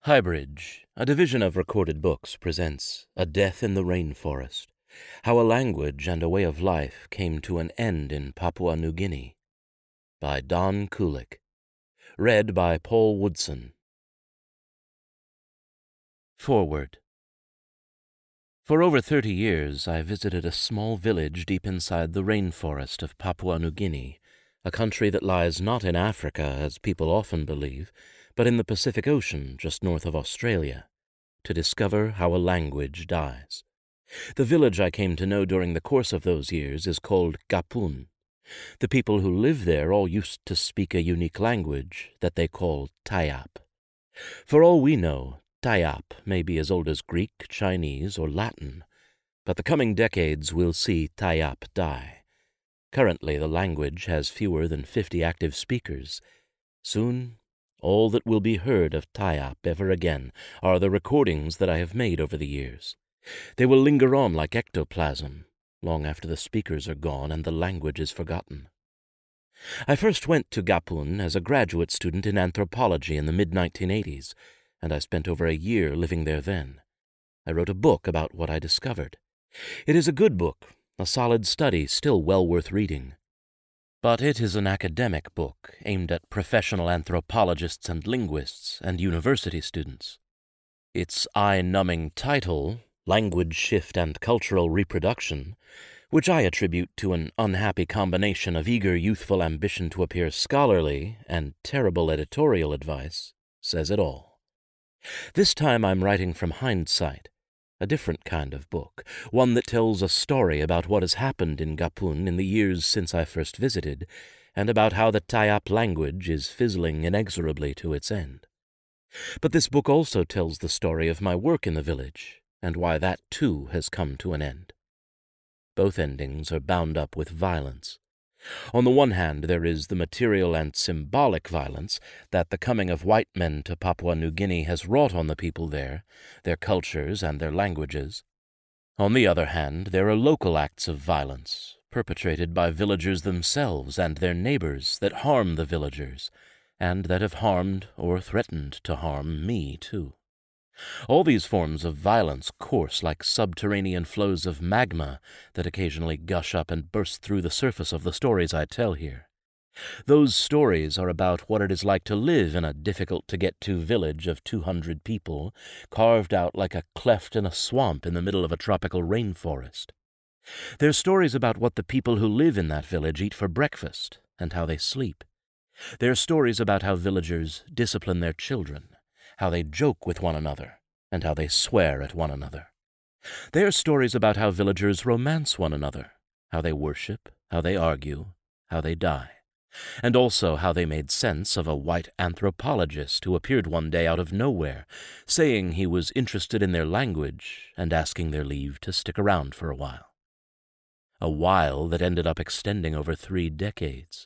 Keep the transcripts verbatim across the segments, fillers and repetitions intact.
Highbridge, a division of Recorded Books, presents A Death in the Rainforest, How a Language and a Way of Life Came to an End in Papua New Guinea, by Don Kulick, read by Paul Woodson. Foreword. For over thirty years I visited a small village deep inside the rainforest of Papua New Guinea, a country that lies not in Africa, as people often believe, but in the Pacific Ocean just north of Australia, to discover how a language dies. The village I came to know during the course of those years is called Gapun. The people who live there all used to speak a unique language that they call Tayap. For all we know, Tayap may be as old as Greek, Chinese, or Latin, but the coming decades will see Tayap die. Currently, the language has fewer than fifty active speakers. Soon, all that will be heard of Tayap ever again are the recordings that I have made over the years. They will linger on like ectoplasm, long after the speakers are gone and the language is forgotten. I first went to Gapun as a graduate student in anthropology in the mid nineteen eighties, and I spent over a year living there then. I wrote a book about what I discovered. It is a good book, a solid study, still well worth reading. But it is an academic book aimed at professional anthropologists and linguists and university students. Its eye-numbing title, Language Shift and Cultural Reproduction, which I attribute to an unhappy combination of eager youthful ambition to appear scholarly and terrible editorial advice, says it all. This time I'm writing from hindsight, a different kind of book, one that tells a story about what has happened in Gapun in the years since I first visited, and about how the Tayap language is fizzling inexorably to its end. But this book also tells the story of my work in the village, and why that too has come to an end. Both endings are bound up with violence. On the one hand, there is the material and symbolic violence that the coming of white men to Papua New Guinea has wrought on the people there, their cultures and their languages. On the other hand, there are local acts of violence, perpetrated by villagers themselves and their neighbors that harm the villagers, and that have harmed or threatened to harm me too. All these forms of violence course like subterranean flows of magma that occasionally gush up and burst through the surface of the stories I tell here. Those stories are about what it is like to live in a difficult-to-get-to village of two hundred people, carved out like a cleft in a swamp in the middle of a tropical rainforest. They're stories about what the people who live in that village eat for breakfast and how they sleep. They're stories about how villagers discipline their children, how they joke with one another, and how they swear at one another. They are stories about how villagers romance one another, how they worship, how they argue, how they die, and also how they made sense of a white anthropologist who appeared one day out of nowhere, saying he was interested in their language and asking their leave to stick around for a while. A while that ended up extending over three decades.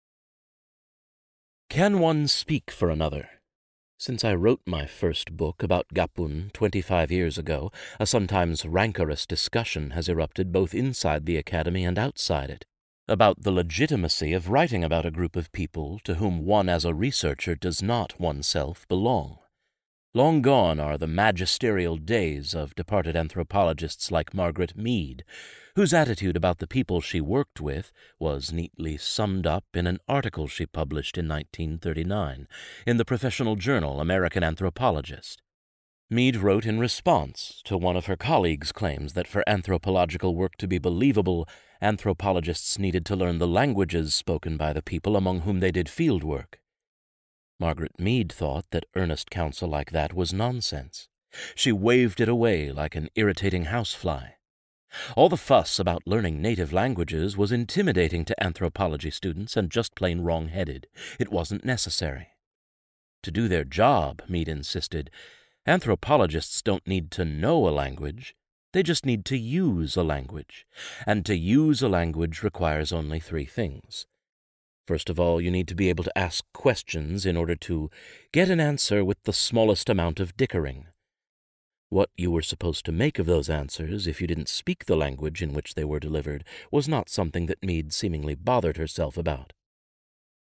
Can one speak for another? Since I wrote my first book about Gapun twenty-five years ago, a sometimes rancorous discussion has erupted both inside the academy and outside it, about the legitimacy of writing about a group of people to whom one as a researcher does not oneself belong. Long gone are the magisterial days of departed anthropologists like Margaret Mead, whose attitude about the people she worked with was neatly summed up in an article she published in nineteen thirty-nine in the professional journal American Anthropologist. Mead wrote in response to one of her colleagues' claims that for anthropological work to be believable, anthropologists needed to learn the languages spoken by the people among whom they did field work. Margaret Mead thought that earnest counsel like that was nonsense. She waved it away like an irritating housefly. All the fuss about learning native languages was intimidating to anthropology students and just plain wrong-headed. It wasn't necessary. To do their job, Mead insisted, anthropologists don't need to know a language. They just need to use a language. And to use a language requires only three things. First of all, you need to be able to ask questions in order to get an answer with the smallest amount of dickering. What you were supposed to make of those answers, if you didn't speak the language in which they were delivered, was not something that Mead seemingly bothered herself about.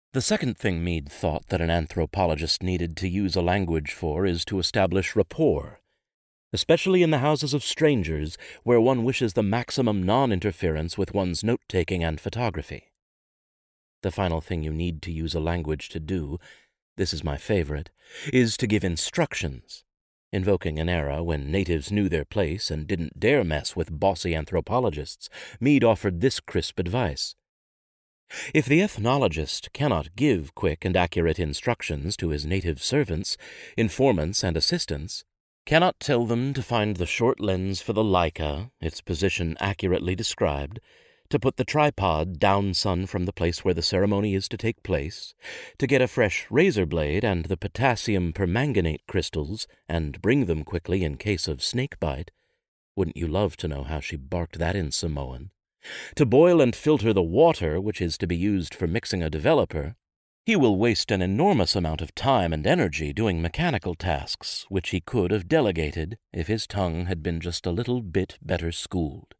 The second thing Mead thought that an anthropologist needed to use a language for is to establish rapport, especially in the houses of strangers where one wishes the maximum non-interference with one's note-taking and photography. The final thing you need to use a language to do, this is my favorite, is to give instructions. Invoking an era when natives knew their place and didn't dare mess with bossy anthropologists, Mead offered this crisp advice. If the ethnologist cannot give quick and accurate instructions to his native servants, informants, and assistants, cannot tell them to find the short lens for the Leica, its position accurately described, to put the tripod down sun from the place where the ceremony is to take place, to get a fresh razor blade and the potassium permanganate crystals and bring them quickly in case of snake bite, wouldn't you love to know how she barked that in Samoan? To boil and filter the water which is to be used for mixing a developer, he will waste an enormous amount of time and energy doing mechanical tasks which he could have delegated if his tongue had been just a little bit better schooled.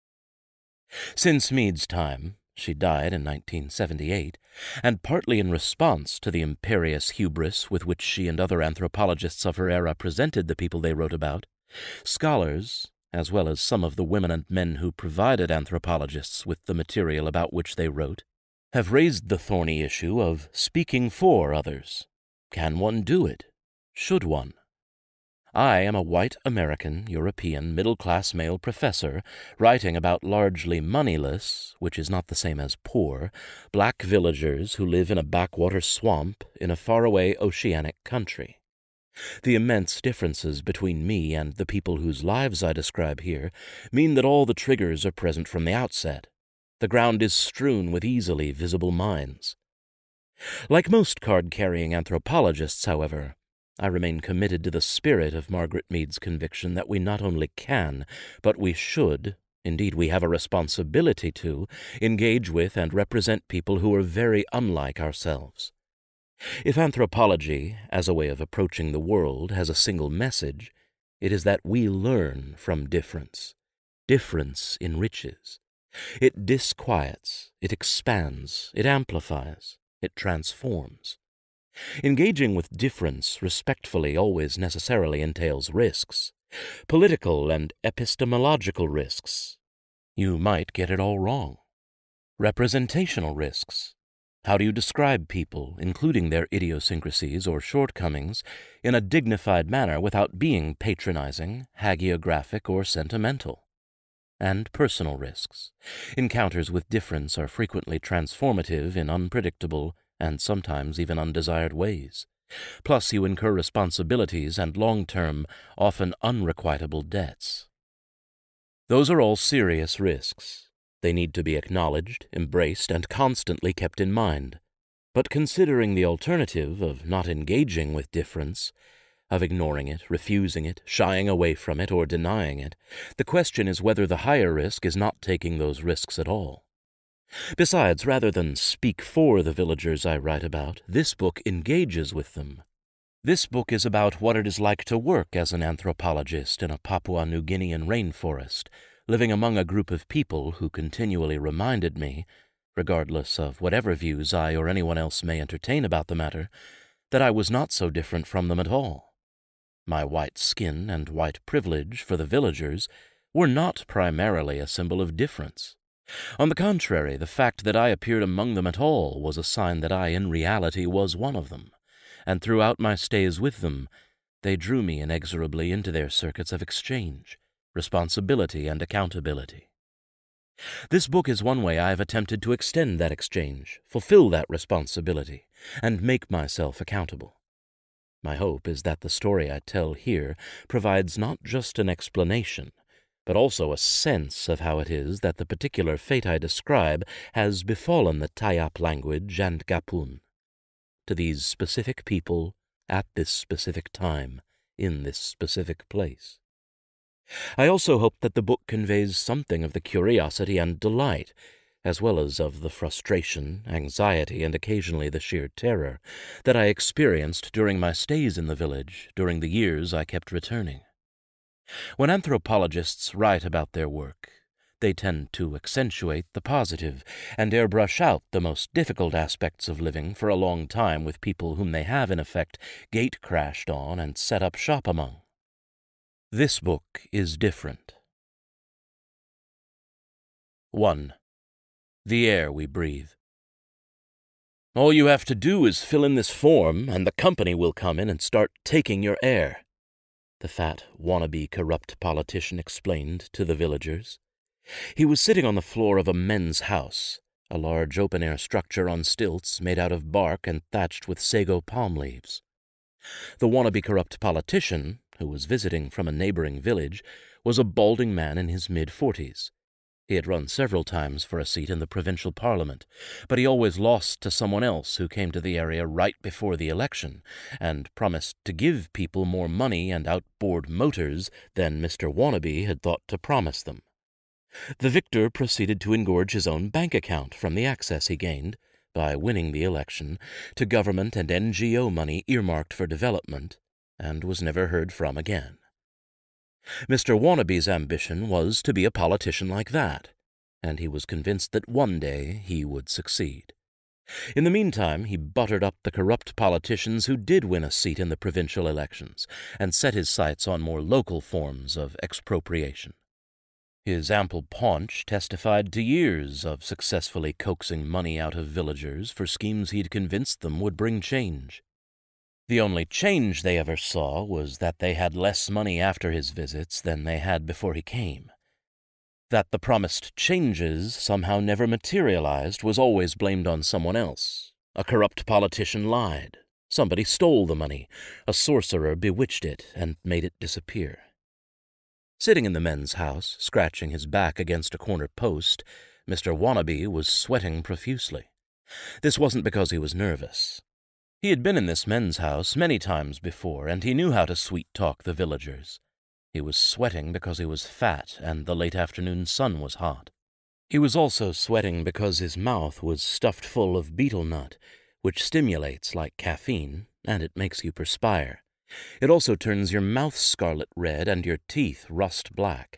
Since Mead's time, she died in nineteen seventy-eight, and partly in response to the imperious hubris with which she and other anthropologists of her era presented the people they wrote about, scholars, as well as some of the women and men who provided anthropologists with the material about which they wrote, have raised the thorny issue of speaking for others. Can one do it? Should one? I am a white American, European, middle-class male professor writing about largely moneyless, which is not the same as poor, black villagers who live in a backwater swamp in a faraway oceanic country. The immense differences between me and the people whose lives I describe here mean that all the triggers are present from the outset. The ground is strewn with easily visible mines. Like most card-carrying anthropologists, however, I remain committed to the spirit of Margaret Mead's conviction that we not only can, but we should, indeed we have a responsibility to, engage with and represent people who are very unlike ourselves. If anthropology, as a way of approaching the world, has a single message, it is that we learn from difference. Difference enriches. It disquiets, it expands, it amplifies, it transforms. Engaging with difference respectfully always necessarily entails risks, political and epistemological risks. You might get it all wrong. Representational risks. How do you describe people, including their idiosyncrasies or shortcomings, in a dignified manner without being patronizing, hagiographic, or sentimental? And personal risks. Encounters with difference are frequently transformative in unpredictable and sometimes even undesired ways. Plus, you incur responsibilities and long-term, often unrequitable debts. Those are all serious risks. They need to be acknowledged, embraced, and constantly kept in mind. But considering the alternative of not engaging with difference, of ignoring it, refusing it, shying away from it, or denying it, the question is whether the higher risk is not taking those risks at all. Besides, rather than speak for the villagers I write about, this book engages with them. This book is about what it is like to work as an anthropologist in a Papua New Guinean rainforest, living among a group of people who continually reminded me, regardless of whatever views I or anyone else may entertain about the matter, that I was not so different from them at all. My white skin and white privilege for the villagers were not primarily a symbol of difference. On the contrary, the fact that I appeared among them at all was a sign that I in reality was one of them, and throughout my stays with them, they drew me inexorably into their circuits of exchange, responsibility, and accountability. This book is one way I have attempted to extend that exchange, fulfill that responsibility, and make myself accountable. My hope is that the story I tell here provides not just an explanation, but also a sense of how it is that the particular fate I describe has befallen the Tayap language and Gapun. To these specific people, at this specific time, in this specific place. I also hope that the book conveys something of the curiosity and delight, as well as of the frustration, anxiety, and occasionally the sheer terror that I experienced during my stays in the village during the years I kept returning. When anthropologists write about their work, They tend to accentuate the positive and airbrush out the most difficult aspects of living for a long time with people whom they have, in effect, gate-crashed on and set up shop among. This book is different. one. The air we breathe. All you have to do is fill in this form, and the company will come in and start taking your air, the fat, wannabe corrupt politician explained to the villagers. He was sitting on the floor of a men's house, a large open-air structure on stilts made out of bark and thatched with sago palm leaves. The wannabe corrupt politician, who was visiting from a neighboring village, was a balding man in his mid-forties. He had run several times for a seat in the provincial parliament, but he always lost to someone else who came to the area right before the election and promised to give people more money and outboard motors than Mister Wannabe had thought to promise them. The victor proceeded to engorge his own bank account from the access he gained, by winning the election, to government and N G O money earmarked for development, and was never heard from again. Mister Wannabe's ambition was to be a politician like that, and he was convinced that one day he would succeed. In the meantime, he buttered up the corrupt politicians who did win a seat in the provincial elections, and set his sights on more local forms of expropriation. His ample paunch testified to years of successfully coaxing money out of villagers for schemes he'd convinced them would bring change. The only change they ever saw was that they had less money after his visits than they had before he came. That the promised changes somehow never materialized was always blamed on someone else. A corrupt politician lied. Somebody stole the money. A sorcerer bewitched it and made it disappear. Sitting in the men's house, scratching his back against a corner post, Mister Wannabe was sweating profusely. This wasn't because he was nervous. He had been in this men's house many times before, and he knew how to sweet-talk the villagers. He was sweating because he was fat and the late afternoon sun was hot. He was also sweating because his mouth was stuffed full of betel nut, which stimulates like caffeine, and it makes you perspire. It also turns your mouth scarlet red and your teeth rust black.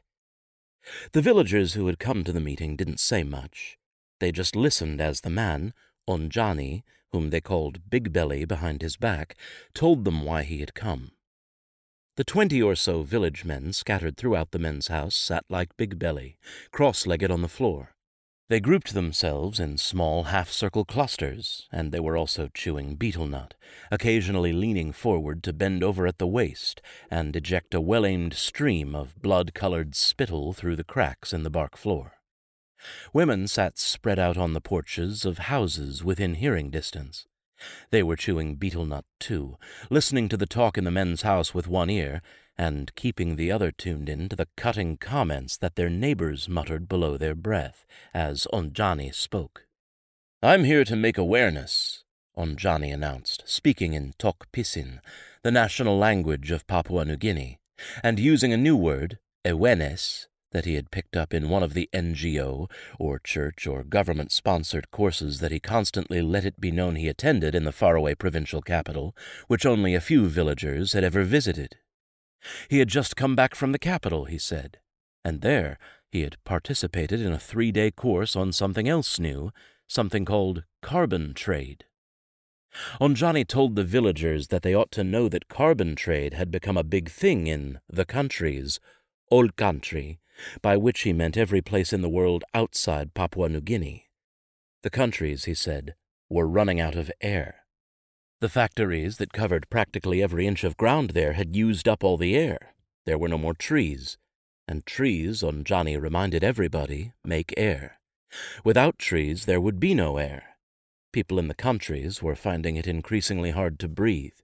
The villagers who had come to the meeting didn't say much. They just listened as the man, Onjani, whom they called Big Belly behind his back, told them why he had come. The twenty or so village men scattered throughout the men's house sat like Big Belly, cross-legged on the floor. They grouped themselves in small half-circle clusters, and they were also chewing betel nut, occasionally leaning forward to bend over at the waist and eject a well-aimed stream of blood-colored spittle through the cracks in the bark floor. Women sat spread out on the porches of houses within hearing distance. They were chewing betel nut, too, listening to the talk in the men's house with one ear, and keeping the other tuned in to the cutting comments that their neighbors muttered below their breath, as Onjani spoke. "I'm here to make awareness," Onjani announced, speaking in Tok Pisin, the national language of Papua New Guinea, and using a new word, awareness, that he had picked up in one of the N G O or church or government-sponsored courses that he constantly let it be known he attended in the faraway provincial capital, which only a few villagers had ever visited. He had just come back from the capital, he said, and there he had participated in a three-day course on something else new, something called carbon trade. Onjani told the villagers that they ought to know that carbon trade had become a big thing in the countries, old country, by which he meant every place in the world outside Papua New Guinea. The countries, he said, were running out of air. The factories that covered practically every inch of ground there had used up all the air. There were no more trees, and trees, Onjani reminded everybody, make air. Without trees, there would be no air. People in the countries were finding it increasingly hard to breathe.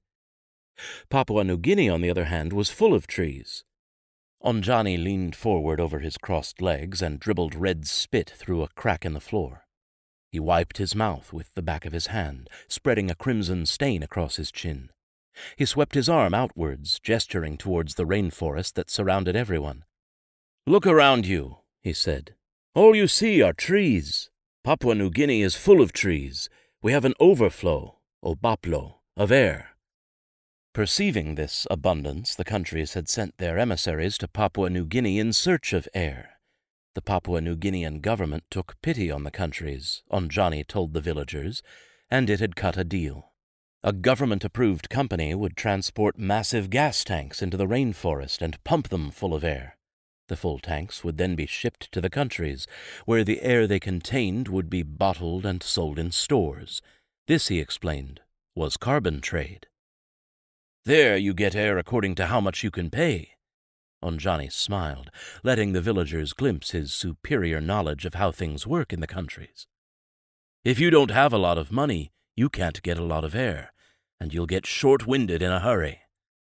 Papua New Guinea, on the other hand, was full of trees. Onjani leaned forward over his crossed legs and dribbled red spit through a crack in the floor. He wiped his mouth with the back of his hand, spreading a crimson stain across his chin. He swept his arm outwards, gesturing towards the rainforest that surrounded everyone. "Look around you," he said. "All you see are trees. Papua New Guinea is full of trees. We have an overflow, o baplo, of air." Perceiving this abundance, the countries had sent their emissaries to Papua New Guinea in search of air. The Papua New Guinean government took pity on the countries, Onjani told the villagers, and it had cut a deal. A government-approved company would transport massive gas tanks into the rainforest and pump them full of air. The full tanks would then be shipped to the countries, where the air they contained would be bottled and sold in stores. This, he explained, was carbon trade. "There you get air according to how much you can pay." Onjani smiled, letting the villagers glimpse his superior knowledge of how things work in the countries. "If you don't have a lot of money, you can't get a lot of air, and you'll get short-winded in a hurry."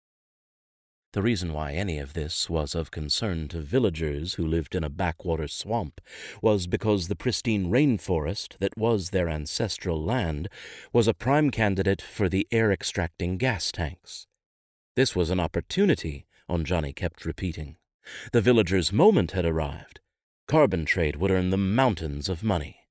The reason why any of this was of concern to villagers who lived in a backwater swamp was because the pristine rainforest that was their ancestral land was a prime candidate for the air-extracting gas tanks. This was an opportunity, Onjani kept repeating. The villagers' moment had arrived. Carbon trade would earn them mountains of money.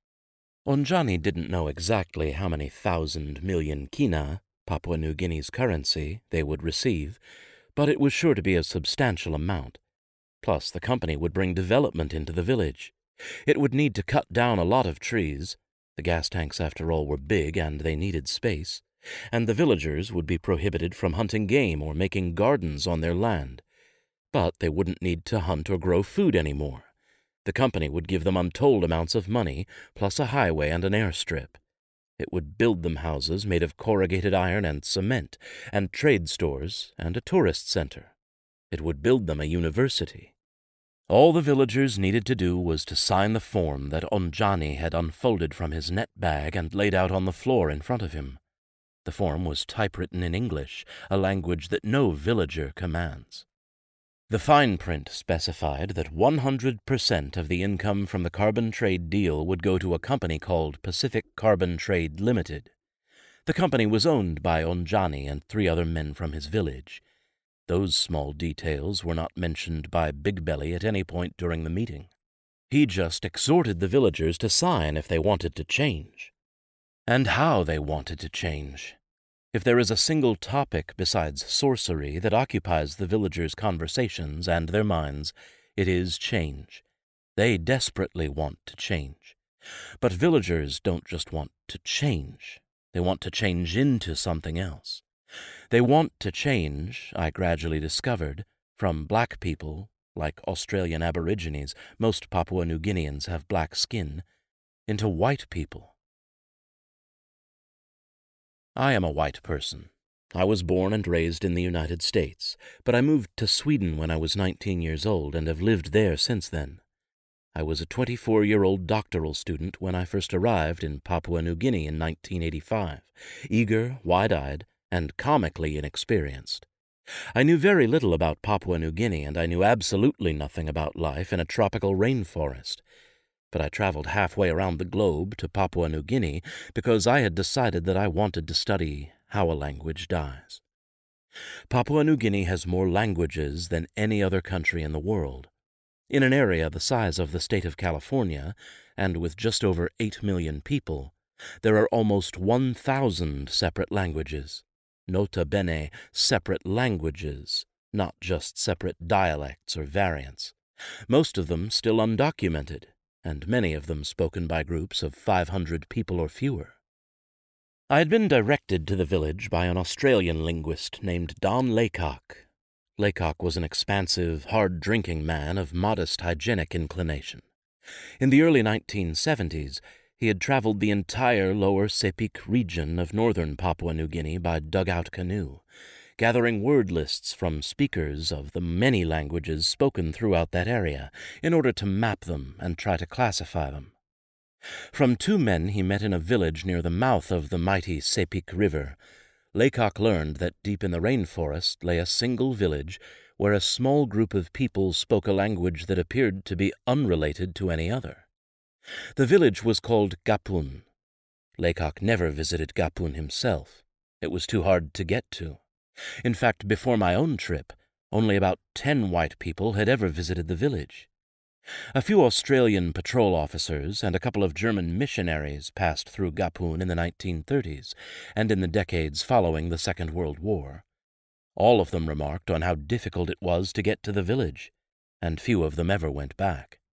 Onjani didn't know exactly how many thousand million kina, Papua New Guinea's currency, they would receive, but it was sure to be a substantial amount. Plus, the company would bring development into the village. It would need to cut down a lot of trees. The gas tanks, after all, were big and they needed space. And the villagers would be prohibited from hunting game or making gardens on their land. But they wouldn't need to hunt or grow food anymore. The company would give them untold amounts of money, plus a highway and an airstrip. It would build them houses made of corrugated iron and cement, and trade stores, and a tourist center. It would build them a university. All the villagers needed to do was to sign the form that Onjani had unfolded from his net bag and laid out on the floor in front of him. The form was typewritten in English, a language that no villager commands. The fine print specified that one hundred percent of the income from the carbon trade deal would go to a company called Pacific Carbon Trade Limited. The company was owned by Onjani and three other men from his village. Those small details were not mentioned by Big Belly at any point during the meeting. He just exhorted the villagers to sign if they wanted to change. And how they wanted to change. If there is a single topic besides sorcery that occupies the villagers' conversations and their minds, it is change. They desperately want to change. But villagers don't just want to change. They want to change into something else. They want to change, I gradually discovered, from black people, like Australian Aborigines, most Papua New Guineans have black skin, into white people. I am a white person. I was born and raised in the United States, but I moved to Sweden when I was nineteen years old and have lived there since then. I was a twenty-four-year-old doctoral student when I first arrived in Papua New Guinea in nineteen eighty-five, eager, wide-eyed, and comically inexperienced. I knew very little about Papua New Guinea, and I knew absolutely nothing about life in a tropical rainforest. But I traveled halfway around the globe to Papua New Guinea because I had decided that I wanted to study how a language dies. Papua New Guinea has more languages than any other country in the world. In an area the size of the state of California, and with just over eight million people, there are almost one thousand separate languages. Nota bene, separate languages, not just separate dialects or variants. Most of them still undocumented, and many of them spoken by groups of five hundred people or fewer. I had been directed to the village by an Australian linguist named Don Kulick. Kulick was an expansive, hard-drinking man of modest hygienic inclination. In the early nineteen seventies, he had traveled the entire lower Sepik region of northern Papua New Guinea by dugout canoe, gathering word lists from speakers of the many languages spoken throughout that area in order to map them and try to classify them. From two men he met in a village near the mouth of the mighty Sepik River, Kulick learned that deep in the rainforest lay a single village where a small group of people spoke a language that appeared to be unrelated to any other. The village was called Gapun. Kulick never visited Gapun himself. It was too hard to get to. In fact, before my own trip, only about ten white people had ever visited the village. A few Australian patrol officers and a couple of German missionaries passed through Gapun in the nineteen thirties and in the decades following the Second World War. All of them remarked on how difficult it was to get to the village, and few of them ever went back.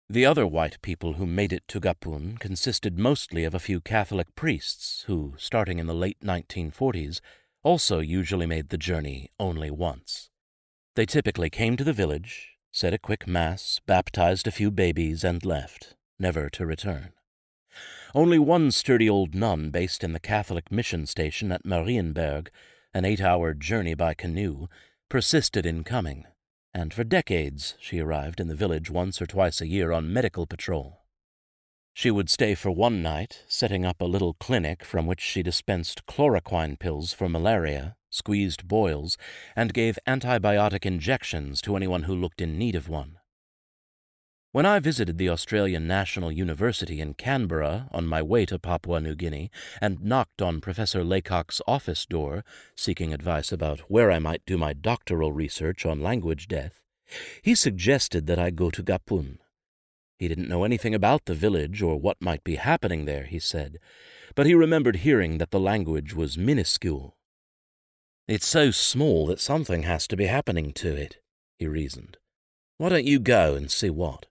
The other white people who made it to Gapun consisted mostly of a few Catholic priests who, starting in the late nineteen forties, also usually made the journey only once. They typically came to the village, said a quick mass, baptized a few babies, and left, never to return. Only one sturdy old nun based in the Catholic mission station at Marienberg, an eight-hour journey by canoe, persisted in coming, and for decades she arrived in the village once or twice a year on medical patrol. She would stay for one night, setting up a little clinic from which she dispensed chloroquine pills for malaria, squeezed boils, and gave antibiotic injections to anyone who looked in need of one. When I visited the Australian National University in Canberra on my way to Papua New Guinea and knocked on Professor Laycock's office door, seeking advice about where I might do my doctoral research on language death, he suggested that I go to Gapun. He didn't know anything about the village or what might be happening there, he said, but he remembered hearing that the language was minuscule. "It's so small that something has to be happening to it," he reasoned. "Why don't you go and see what?"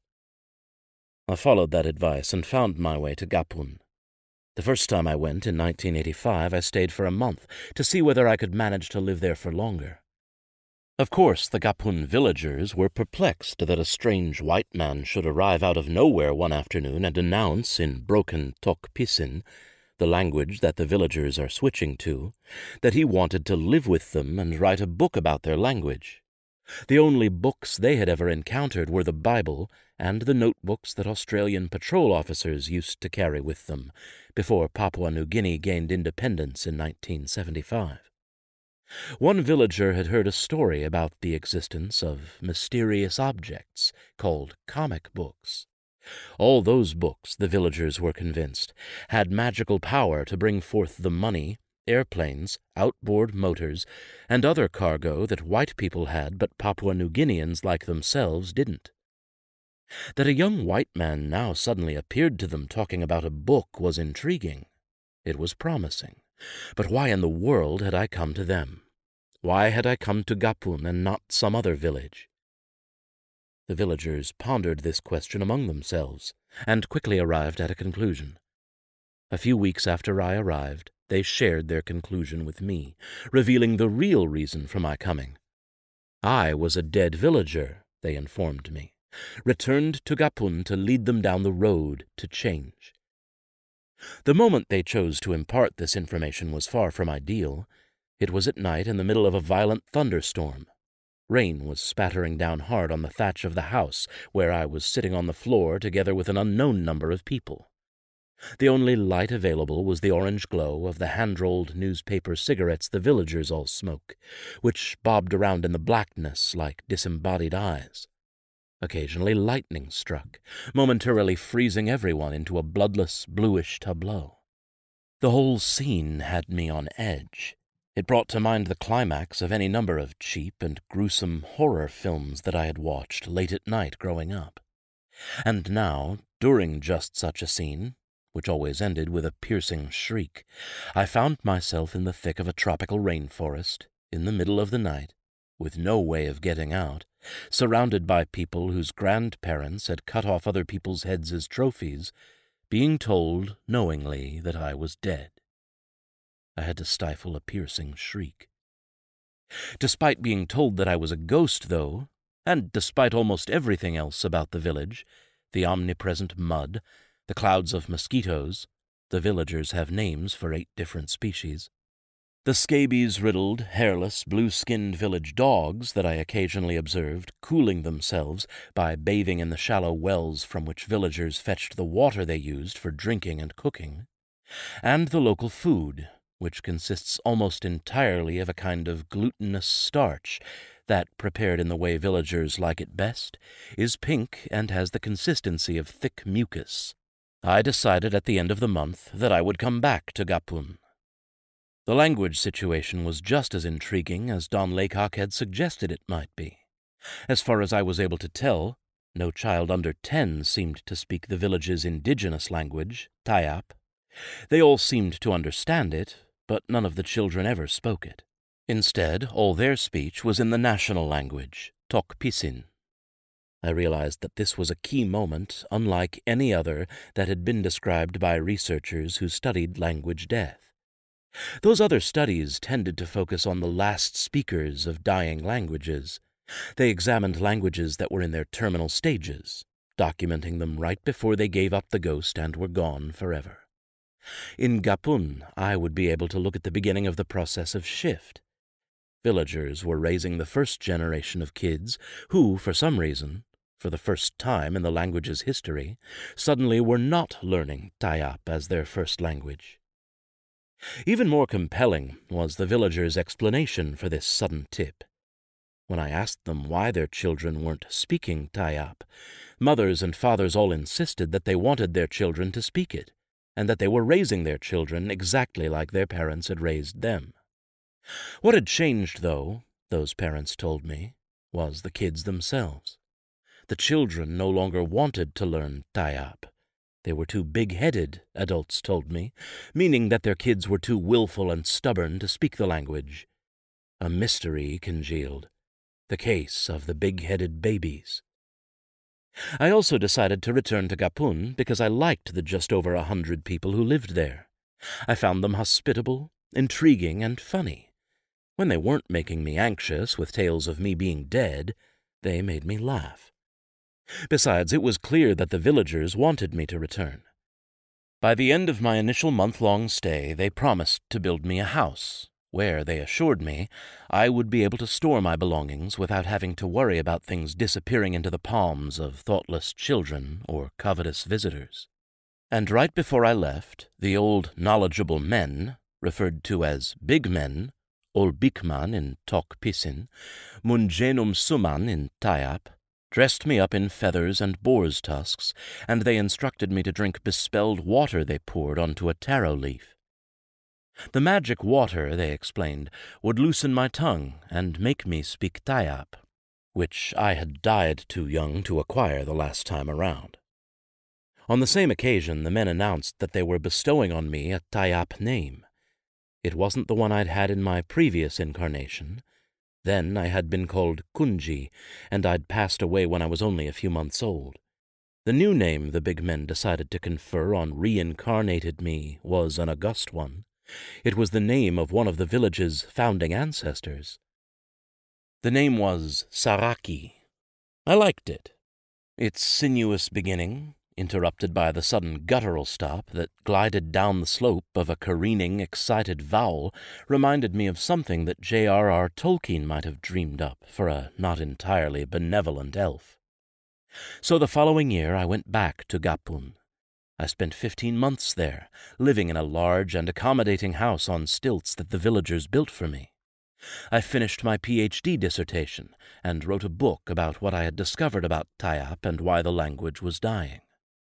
I followed that advice and found my way to Gapun. The first time I went, in nineteen eighty-five, I stayed for a month to see whether I could manage to live there for longer. Of course, the Gapun villagers were perplexed that a strange white man should arrive out of nowhere one afternoon and announce in broken Tok Pisin, the language that the villagers are switching to, that he wanted to live with them and write a book about their language. The only books they had ever encountered were the Bible and the notebooks that Australian patrol officers used to carry with them before Papua New Guinea gained independence in nineteen seventy-five. One villager had heard a story about the existence of mysterious objects called comic books. All those books, the villagers were convinced, had magical power to bring forth the money, airplanes, outboard motors, and other cargo that white people had but Papua New Guineans like themselves didn't. That a young white man now suddenly appeared to them talking about a book was intriguing. It was promising. But why in the world had I come to them? Why had I come to Gapun and not some other village? The villagers pondered this question among themselves, and quickly arrived at a conclusion. A few weeks after I arrived, they shared their conclusion with me, revealing the real reason for my coming. I was a dead villager, they informed me, returned to Gapun to lead them down the road to change. The moment they chose to impart this information was far from ideal. It was at night in the middle of a violent thunderstorm. Rain was spattering down hard on the thatch of the house where I was sitting on the floor together with an unknown number of people. The only light available was the orange glow of the hand-rolled newspaper cigarettes the villagers all smoke, which bobbed around in the blackness like disembodied eyes. Occasionally lightning struck, momentarily freezing everyone into a bloodless, bluish tableau. The whole scene had me on edge. It brought to mind the climax of any number of cheap and gruesome horror films that I had watched late at night growing up. And now, during just such a scene, which always ended with a piercing shriek, I found myself in the thick of a tropical rainforest, in the middle of the night, with no way of getting out, surrounded by people whose grandparents had cut off other people's heads as trophies, being told knowingly that I was dead. I had to stifle a piercing shriek. Despite being told that I was a ghost, though, and despite almost everything else about the village, the omnipresent mud, the clouds of mosquitoes, the villagers have names for eight different species, the scabies-riddled, hairless, blue-skinned village dogs that I occasionally observed cooling themselves by bathing in the shallow wells from which villagers fetched the water they used for drinking and cooking, and the local food, which consists almost entirely of a kind of glutinous starch that, prepared in the way villagers like it best, is pink and has the consistency of thick mucus. I decided at the end of the month that I would come back to Gapun. The language situation was just as intriguing as Don Laycock had suggested it might be. As far as I was able to tell, no child under ten seemed to speak the village's indigenous language, Tayap. They all seemed to understand it, but none of the children ever spoke it. Instead, all their speech was in the national language, Tok Pisin. I realized that this was a key moment unlike any other that had been described by researchers who studied language death. Those other studies tended to focus on the last speakers of dying languages. They examined languages that were in their terminal stages, documenting them right before they gave up the ghost and were gone forever. In Gapun, I would be able to look at the beginning of the process of shift. Villagers were raising the first generation of kids who, for some reason, for the first time in the language's history, suddenly were not learning Tayap as their first language. Even more compelling was the villagers' explanation for this sudden tip. When I asked them why their children weren't speaking Tayap, mothers and fathers all insisted that they wanted their children to speak it, and that they were raising their children exactly like their parents had raised them. What had changed, though, those parents told me, was the kids themselves. The children no longer wanted to learn Tayap. They were too big-headed, adults told me, meaning that their kids were too willful and stubborn to speak the language. A mystery congealed. The case of the big-headed babies. I also decided to return to Gapun because I liked the just over a hundred people who lived there. I found them hospitable, intriguing, and funny. When they weren't making me anxious with tales of me being dead, they made me laugh. Besides, it was clear that the villagers wanted me to return. By the end of my initial month-long stay, they promised to build me a house, where, they assured me, I would be able to store my belongings without having to worry about things disappearing into the palms of thoughtless children or covetous visitors. And right before I left, the old knowledgeable men, referred to as big men, Ol Bikman in Tok Pisin, Munjenum Suman in Tayap, dressed me up in feathers and boar's tusks, and they instructed me to drink bespelled water they poured onto a taro leaf. The magic water, they explained, would loosen my tongue and make me speak Tayap, which I had died too young to acquire the last time around. On the same occasion, the men announced that they were bestowing on me a Tayap name. It wasn't the one I'd had in my previous incarnation. Then I had been called Kunji, and I'd passed away when I was only a few months old. The new name the big men decided to confer on reincarnated me was an august one. It was the name of one of the village's founding ancestors. The name was Saraki. I liked it. Its sinuous beginning, interrupted by the sudden guttural stop that glided down the slope of a careening, excited vowel, reminded me of something that J R R Tolkien might have dreamed up for a not entirely benevolent elf. So the following year I went back to Gapun. I spent fifteen months there, living in a large and accommodating house on stilts that the villagers built for me. I finished my P H D dissertation and wrote a book about what I had discovered about Tayap and why the language was dying.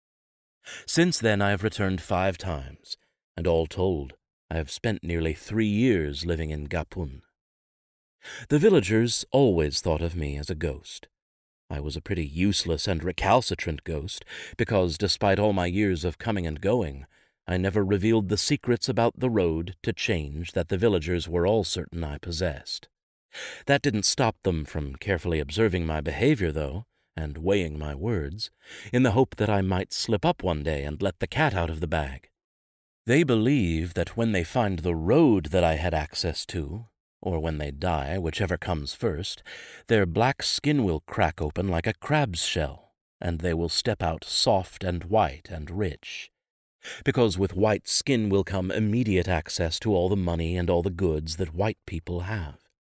Since then I have returned five times, and all told, I have spent nearly three years living in Gapun. The villagers always thought of me as a ghost. I was a pretty useless and recalcitrant ghost, because despite all my years of coming and going, I never revealed the secrets about the road to change that the villagers were all certain I possessed. That didn't stop them from carefully observing my behavior, though, and weighing my words, in the hope that I might slip up one day and let the cat out of the bag. They believe that when they find the road that I had access to, or when they die, whichever comes first, their black skin will crack open like a crab's shell, and they will step out soft and white and rich. Because with white skin will come immediate access to all the money and all the goods that white people have.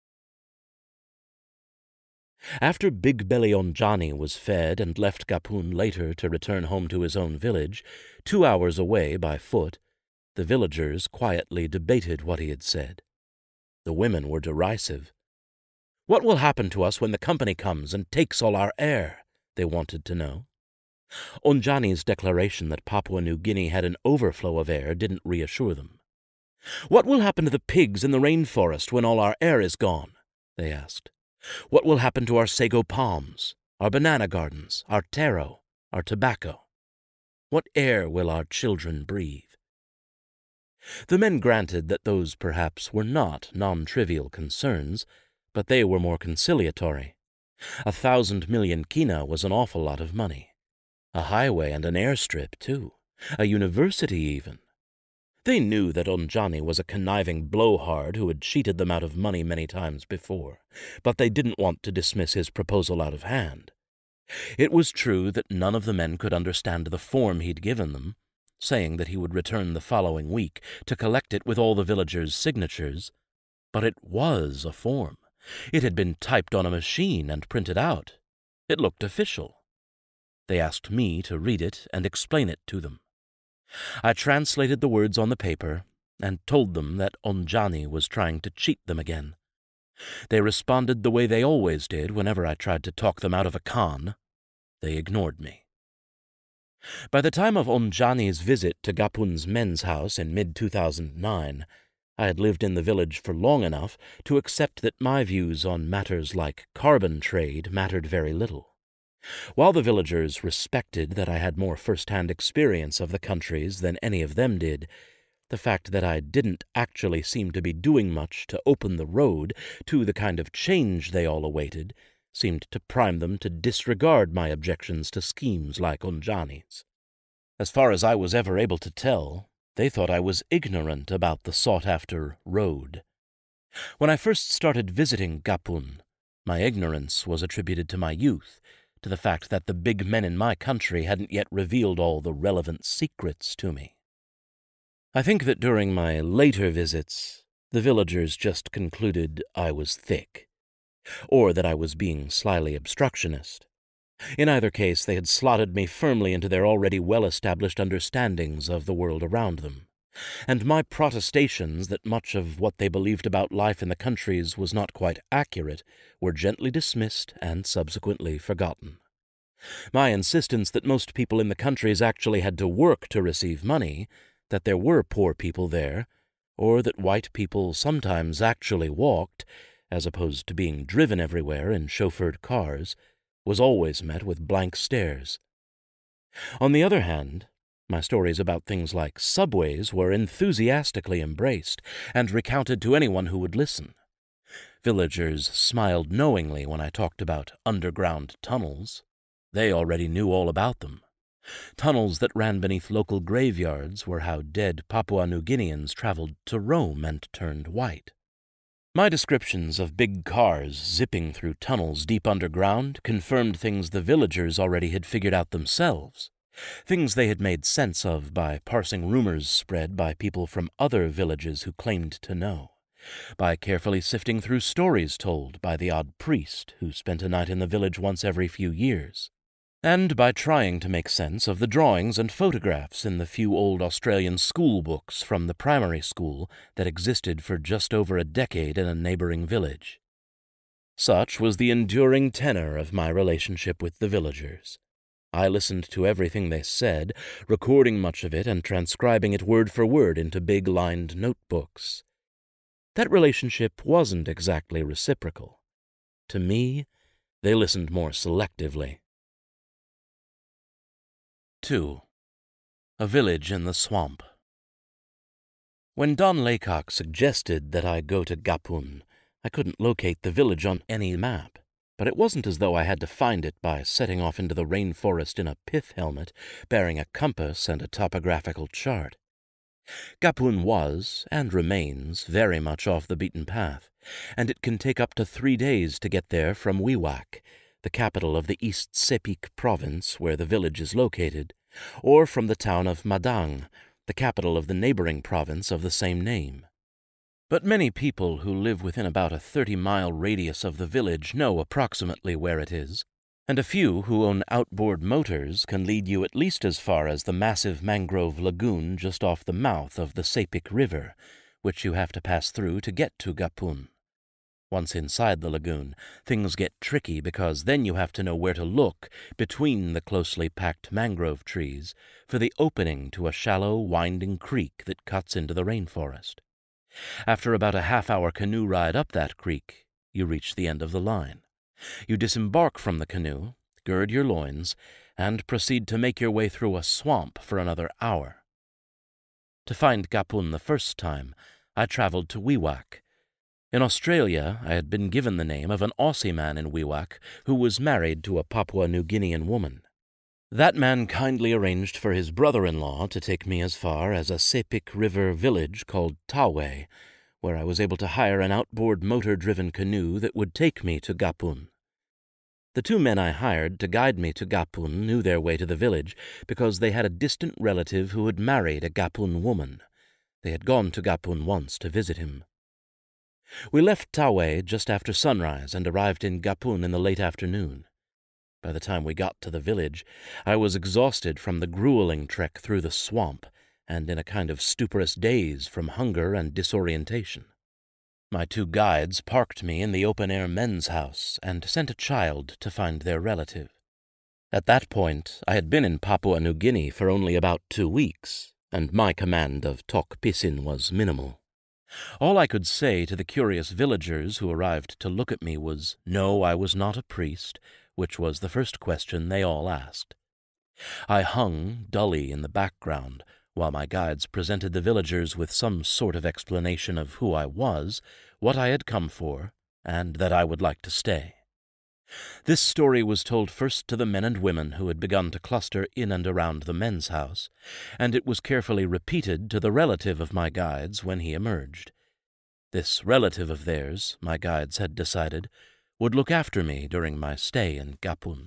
After Big Belly Onjani was fed and left Gapun later to return home to his own village, two hours away by foot, the villagers quietly debated what he had said. The women were derisive. "What will happen to us when the company comes and takes all our air?" they wanted to know. Onjani's declaration that Papua New Guinea had an overflow of air didn't reassure them. "What will happen to the pigs in the rainforest when all our air is gone?" they asked. "What will happen to our sago palms, our banana gardens, our taro, our tobacco? What air will our children breathe?" The men granted that those perhaps were not non-trivial concerns, but they were more conciliatory. A thousand million kina was an awful lot of money. A highway and an airstrip, too. A university, even. They knew that Onjani was a conniving blowhard who had cheated them out of money many times before, but they didn't want to dismiss his proposal out of hand. It was true that none of the men could understand the form he'd given them, saying that he would return the following week to collect it with all the villagers' signatures, but it was a form. It had been typed on a machine and printed out. It looked official. They asked me to read it and explain it to them. I translated the words on the paper and told them that Onjani was trying to cheat them again. They responded the way they always did whenever I tried to talk them out of a con. They ignored me. By the time of Onjani's visit to Gapun's men's house in mid two thousand nine, I had lived in the village for long enough to accept that my views on matters like carbon trade mattered very little. While the villagers respected that I had more first-hand experience of the countries than any of them did, the fact that I didn't actually seem to be doing much to open the road to the kind of change they all awaited seemed to prime them to disregard my objections to schemes like Onjani's. As far as I was ever able to tell, they thought I was ignorant about the sought-after road. When I first started visiting Gapun, my ignorance was attributed to my youth, to the fact that the big men in my country hadn't yet revealed all the relevant secrets to me. I think that during my later visits, the villagers just concluded I was thick, or that I was being slyly obstructionist. In either case, they had slotted me firmly into their already well-established understandings of the world around them, and my protestations that much of what they believed about life in the countries was not quite accurate were gently dismissed and subsequently forgotten. My insistence that most people in the countries actually had to work to receive money, that there were poor people there, or that white people sometimes actually walked, as opposed to being driven everywhere in chauffeured cars, was always met with blank stares. On the other hand, my stories about things like subways were enthusiastically embraced and recounted to anyone who would listen. Villagers smiled knowingly when I talked about underground tunnels. They already knew all about them. Tunnels that ran beneath local graveyards were how dead Papua New Guineans traveled to Rome and turned white. My descriptions of big cars zipping through tunnels deep underground confirmed things the villagers already had figured out themselves, things they had made sense of by parsing rumors spread by people from other villages who claimed to know, by carefully sifting through stories told by the odd priest who spent a night in the village once every few years, and by trying to make sense of the drawings and photographs in the few old Australian school books from the primary school that existed for just over a decade in a neighboring village. Such was the enduring tenor of my relationship with the villagers. I listened to everything they said, recording much of it and transcribing it word for word into big lined notebooks. That relationship wasn't exactly reciprocal. To me, they listened more selectively. two. A Village in the Swamp. When Don Laycock suggested that I go to Gapun, I couldn't locate the village on any map, but it wasn't as though I had to find it by setting off into the rainforest in a pith helmet, bearing a compass and a topographical chart. Gapun was, and remains, very much off the beaten path, and it can take up to three days to get there from Wewak, the capital of the East Sepik province where the village is located, or from the town of Madang, the capital of the neighboring province of the same name. But many people who live within about a thirty-mile radius of the village know approximately where it is, and a few who own outboard motors can lead you at least as far as the massive mangrove lagoon just off the mouth of the Sepik River, which you have to pass through to get to Gapun. Once inside the lagoon, things get tricky because then you have to know where to look between the closely packed mangrove trees for the opening to a shallow, winding creek that cuts into the rainforest. After about a half-hour canoe ride up that creek, you reach the end of the line. You disembark from the canoe, gird your loins, and proceed to make your way through a swamp for another hour. To find Gapun the first time, I traveled to Wewak. In Australia, I had been given the name of an Aussie man in Wewak who was married to a Papua New Guinean woman. That man kindly arranged for his brother-in-law to take me as far as a Sepik River village called Tawe, where I was able to hire an outboard motor-driven canoe that would take me to Gapun. The two men I hired to guide me to Gapun knew their way to the village because they had a distant relative who had married a Gapun woman. They had gone to Gapun once to visit him. We left Tawe just after sunrise and arrived in Gapun in the late afternoon. By the time we got to the village, I was exhausted from the grueling trek through the swamp and in a kind of stuporous daze from hunger and disorientation. My two guides parked me in the open-air men's house and sent a child to find their relative. At that point, I had been in Papua New Guinea for only about two weeks, and my command of Tok Pisin was minimal. All I could say to the curious villagers who arrived to look at me was, "No, I was not a priest," which was the first question they all asked. I hung dully in the background while my guides presented the villagers with some sort of explanation of who I was, what I had come for, and that I would like to stay. This story was told first to the men and women who had begun to cluster in and around the men's house, and it was carefully repeated to the relative of my guides when he emerged. This relative of theirs, my guides had decided, would look after me during my stay in Gapun.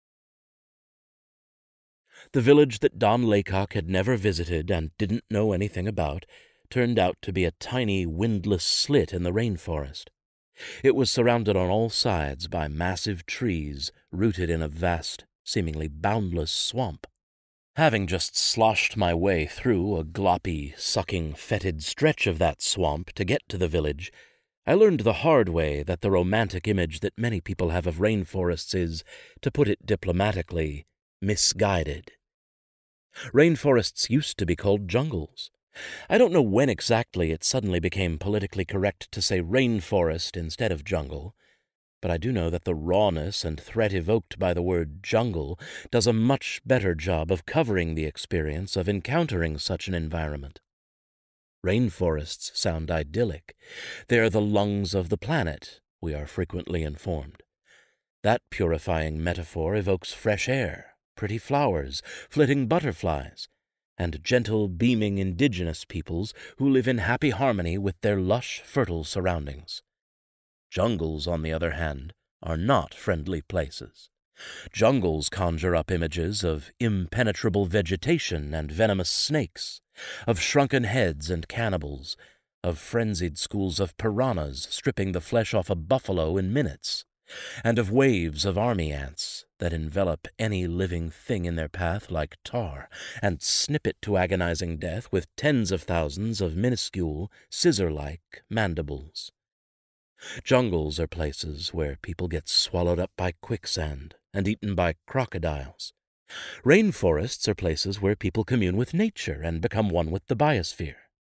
The village that Don Laycock had never visited and didn't know anything about turned out to be a tiny windless slit in the rainforest. It was surrounded on all sides by massive trees rooted in a vast, seemingly boundless swamp. Having just sloshed my way through a gloppy, sucking, fetid stretch of that swamp to get to the village, I learned the hard way that the romantic image that many people have of rainforests is, to put it diplomatically, misguided. Rainforests used to be called jungles. I don't know when exactly it suddenly became politically correct to say rainforest instead of jungle, but I do know that the rawness and threat evoked by the word jungle does a much better job of covering the experience of encountering such an environment. Rainforests sound idyllic. They are the lungs of the planet, we are frequently informed. That purifying metaphor evokes fresh air, pretty flowers, flitting butterflies, and gentle, beaming indigenous peoples who live in happy harmony with their lush, fertile surroundings. Jungles, on the other hand, are not friendly places. Jungles conjure up images of impenetrable vegetation and venomous snakes, of shrunken heads and cannibals, of frenzied schools of piranhas stripping the flesh off a buffalo in minutes, and of waves of army ants that envelop any living thing in their path like tar and snip it to agonizing death with tens of thousands of minuscule, scissor-like mandibles. Jungles are places where people get swallowed up by quicksand and eaten by crocodiles. Rainforests are places where people commune with nature and become one with the biosphere.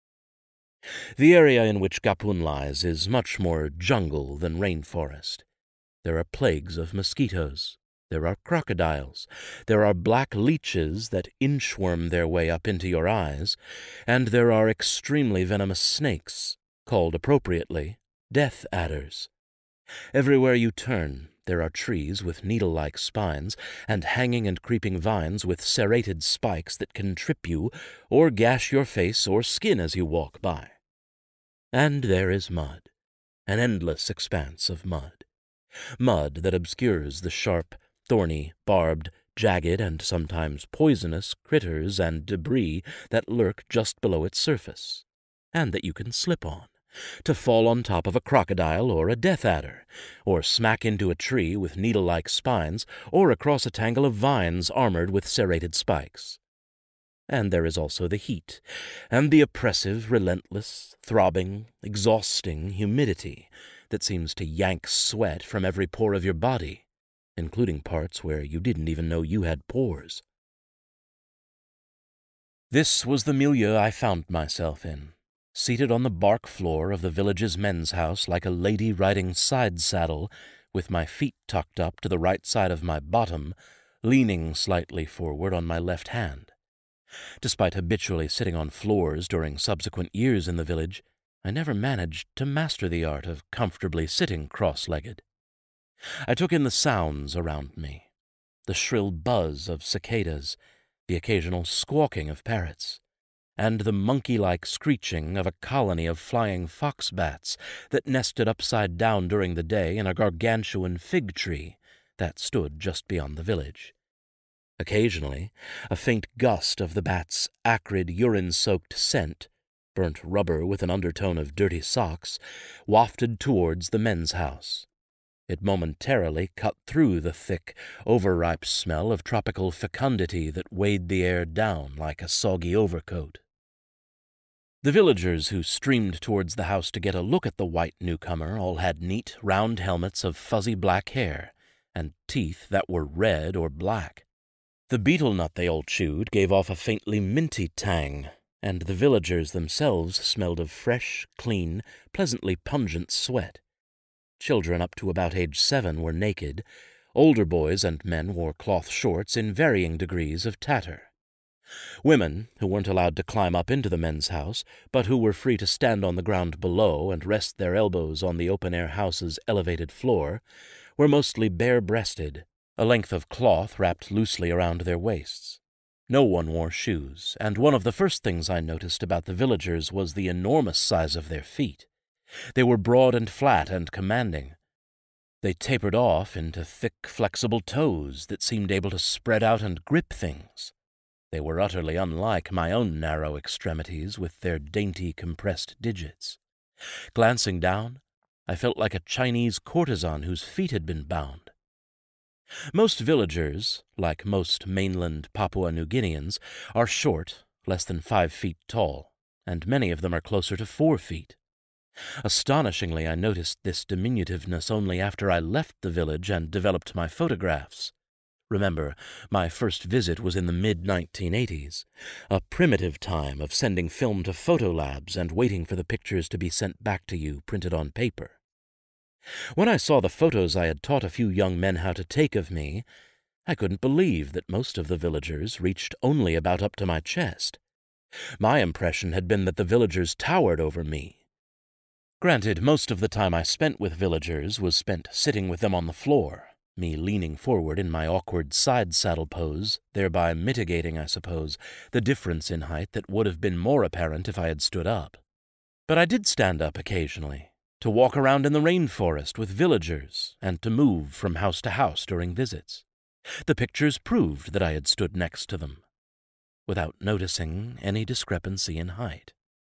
The area in which Gapun lies is much more jungle than rainforest. There are plagues of mosquitoes. There are crocodiles. There are black leeches that inchworm their way up into your eyes, and there are extremely venomous snakes, called appropriately death adders. Everywhere you turn, there are trees with needle-like spines and hanging and creeping vines with serrated spikes that can trip you or gash your face or skin as you walk by. And there is mud, an endless expanse of mud. Mud that obscures the sharp, thorny, barbed, jagged, and sometimes poisonous critters and debris that lurk just below its surface, and that you can slip on, to fall on top of a crocodile or a death adder, or smack into a tree with needle-like spines, or across a tangle of vines armored with serrated spikes. And there is also the heat, and the oppressive, relentless, throbbing, exhausting humidity that seems to yank sweat from every pore of your body, including parts where you didn't even know you had pores. This was the milieu I found myself in, seated on the bark floor of the village's men's house like a lady riding side saddle, with my feet tucked up to the right side of my bottom, leaning slightly forward on my left hand. Despite habitually sitting on floors during subsequent years in the village, I never managed to master the art of comfortably sitting cross-legged. I took in the sounds around me, the shrill buzz of cicadas, the occasional squawking of parrots, and the monkey-like screeching of a colony of flying fox-bats that nested upside down during the day in a gargantuan fig tree that stood just beyond the village. Occasionally, a faint gust of the bat's acrid, urine-soaked scent, burnt rubber with an undertone of dirty socks, wafted towards the men's house. It momentarily cut through the thick, overripe smell of tropical fecundity that weighed the air down like a soggy overcoat. The villagers who streamed towards the house to get a look at the white newcomer all had neat, round helmets of fuzzy black hair, and teeth that were red or black. The betel nut they all chewed gave off a faintly minty tang, and the villagers themselves smelled of fresh, clean, pleasantly pungent sweat. Children up to about age seven were naked. Older boys and men wore cloth shorts in varying degrees of tatter. Women, who weren't allowed to climb up into the men's house, but who were free to stand on the ground below and rest their elbows on the open-air house's elevated floor, were mostly bare-breasted, a length of cloth wrapped loosely around their waists. No one wore shoes, and one of the first things I noticed about the villagers was the enormous size of their feet. They were broad and flat and commanding. They tapered off into thick, flexible toes that seemed able to spread out and grip things. They were utterly unlike my own narrow extremities with their dainty, compressed digits. Glancing down, I felt like a Chinese courtesan whose feet had been bound. Most villagers, like most mainland Papua New Guineans, are short, less than five feet tall, and many of them are closer to four feet. Astonishingly, I noticed this diminutiveness only after I left the village and developed my photographs. Remember, my first visit was in the mid nineteen eighties, a primitive time of sending film to photo labs and waiting for the pictures to be sent back to you printed on paper. When I saw the photos I had taught a few young men how to take of me, I couldn't believe that most of the villagers reached only about up to my chest. My impression had been that the villagers towered over me. Granted, most of the time I spent with villagers was spent sitting with them on the floor, me leaning forward in my awkward side-saddle pose, thereby mitigating, I suppose, the difference in height that would have been more apparent if I had stood up. But I did stand up occasionally, to walk around in the rainforest with villagers, and to move from house to house during visits. The pictures proved that I had stood next to them, without noticing any discrepancy in height.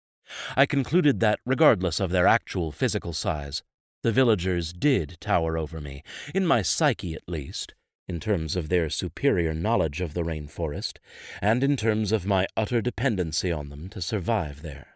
I concluded that, regardless of their actual physical size, the villagers did tower over me, in my psyche at least, in terms of their superior knowledge of the rainforest, and in terms of my utter dependency on them to survive there.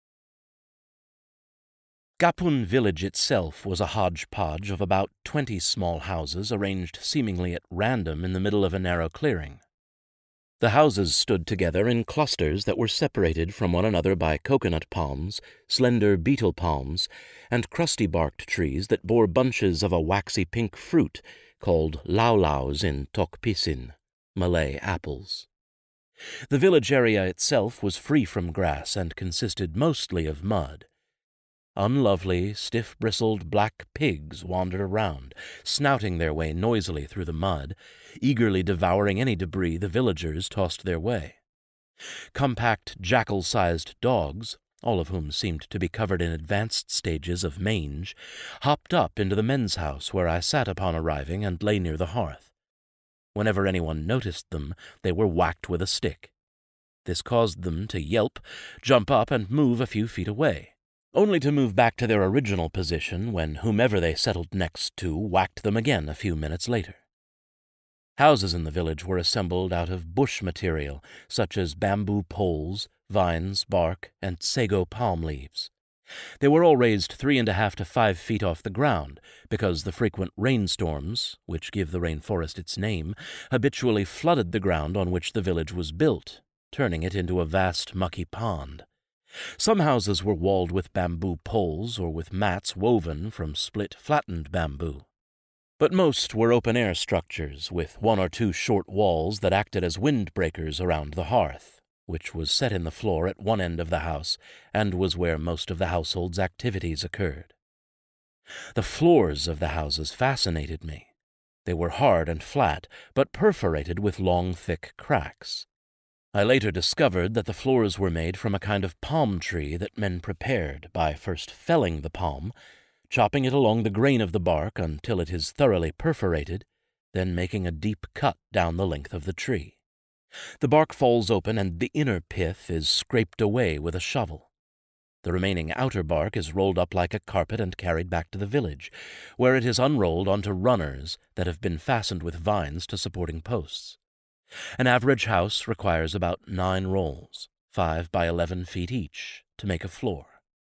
Gapun village itself was a hodgepodge of about twenty small houses arranged seemingly at random in the middle of a narrow clearing. The houses stood together in clusters that were separated from one another by coconut palms, slender betel palms, and crusty-barked trees that bore bunches of a waxy pink fruit called lau-laus in Tokpisin, Malay apples. The village area itself was free from grass and consisted mostly of mud. Unlovely, stiff-bristled black pigs wandered around, snouting their way noisily through the mud, eagerly devouring any debris the villagers tossed their way. Compact jackal-sized dogs, all of whom seemed to be covered in advanced stages of mange, hopped up into the men's house where I sat upon arriving and lay near the hearth. Whenever anyone noticed them, they were whacked with a stick. This caused them to yelp, jump up, and move a few feet away, only to move back to their original position when whomever they settled next to whacked them again a few minutes later. Houses in the village were assembled out of bush material, such as bamboo poles, vines, bark, and sago palm leaves. They were all raised three and a half to five feet off the ground, because the frequent rainstorms, which give the rainforest its name, habitually flooded the ground on which the village was built, turning it into a vast mucky pond. Some houses were walled with bamboo poles or with mats woven from split, flattened bamboo. But most were open-air structures with one or two short walls that acted as windbreakers around the hearth, which was set in the floor at one end of the house and was where most of the household's activities occurred. The floors of the houses fascinated me. They were hard and flat, but perforated with long, thick cracks. I later discovered that the floors were made from a kind of palm tree that men prepared by first felling the palm, chopping it along the grain of the bark until it is thoroughly perforated, then making a deep cut down the length of the tree. The bark falls open and the inner pith is scraped away with a shovel. The remaining outer bark is rolled up like a carpet and carried back to the village, where it is unrolled onto runners that have been fastened with vines to supporting posts. An average house requires about nine rolls, five by eleven feet each, to make a floor.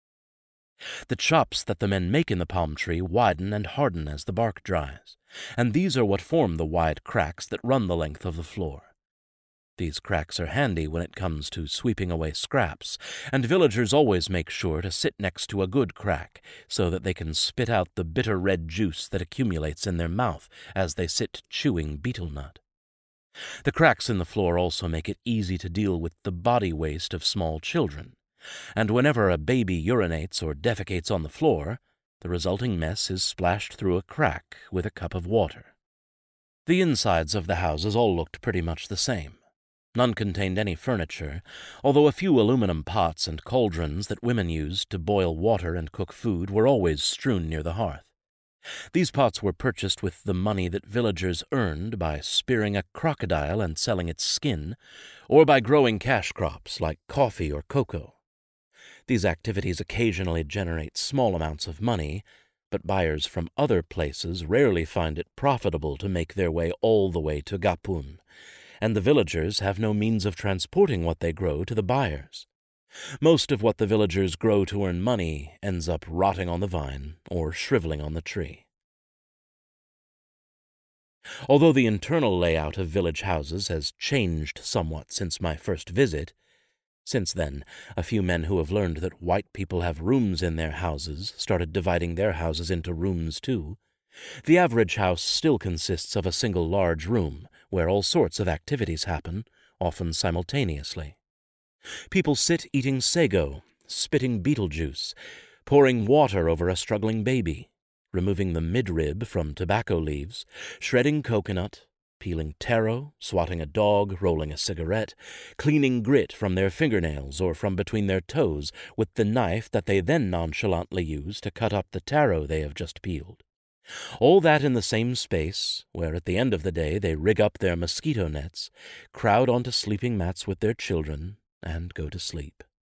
The chops that the men make in the palm tree widen and harden as the bark dries, and these are what form the wide cracks that run the length of the floor. These cracks are handy when it comes to sweeping away scraps, and villagers always make sure to sit next to a good crack so that they can spit out the bitter red juice that accumulates in their mouth as they sit chewing betel nut. The cracks in the floor also make it easy to deal with the body waste of small children, and whenever a baby urinates or defecates on the floor, the resulting mess is splashed through a crack with a cup of water. The insides of the houses all looked pretty much the same. None contained any furniture, although a few aluminum pots and cauldrons that women used to boil water and cook food were always strewn near the hearth. These pots were purchased with the money that villagers earned by spearing a crocodile and selling its skin, or by growing cash crops like coffee or cocoa. These activities occasionally generate small amounts of money, but buyers from other places rarely find it profitable to make their way all the way to Gapun, and the villagers have no means of transporting what they grow to the buyers. Most of what the villagers grow to earn money ends up rotting on the vine or shriveling on the tree. Although the internal layout of village houses has changed somewhat since my first visit, since then, a few men who have learned that white people have rooms in their houses started dividing their houses into rooms too, the average house still consists of a single large room where all sorts of activities happen, often simultaneously. People sit eating sago, spitting betel juice, pouring water over a struggling baby, removing the midrib from tobacco leaves, shredding coconut, peeling taro, swatting a dog, rolling a cigarette, cleaning grit from their fingernails or from between their toes with the knife that they then nonchalantly use to cut up the taro they have just peeled. All that in the same space, where at the end of the day they rig up their mosquito nets, crowd onto sleeping mats with their children, and go to sleep.